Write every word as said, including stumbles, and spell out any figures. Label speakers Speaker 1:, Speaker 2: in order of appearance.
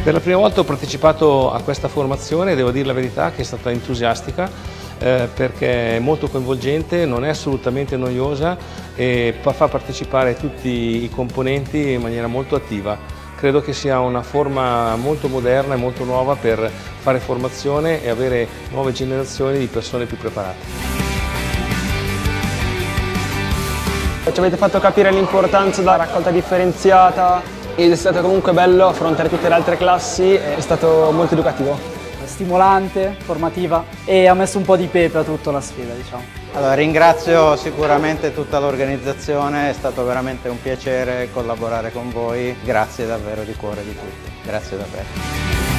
Speaker 1: Per la prima volta ho partecipato a questa formazione e devo dire la verità che è stata entusiastica eh, perché è molto coinvolgente, non è assolutamente noiosa e fa partecipare tutti i componenti in maniera molto attiva. Credo che sia una forma molto moderna e molto nuova per fare formazione e avere nuove generazioni di persone più preparate.
Speaker 2: Ci avete fatto capire l'importanza della raccolta differenziata ed è stato comunque bello affrontare tutte le altre classi, è stato molto educativo.
Speaker 3: Stimolante, formativa e ha messo un po' di pepe a tutta la sfida, diciamo.
Speaker 4: Allora, ringrazio sicuramente tutta l'organizzazione, è stato veramente un piacere collaborare con voi, grazie davvero di cuore di tutti, grazie davvero.